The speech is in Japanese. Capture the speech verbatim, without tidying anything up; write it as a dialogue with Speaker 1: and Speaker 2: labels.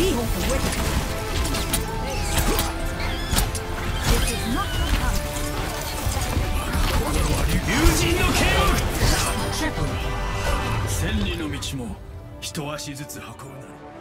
Speaker 1: 千里の道も一足ずつ運ぶなり。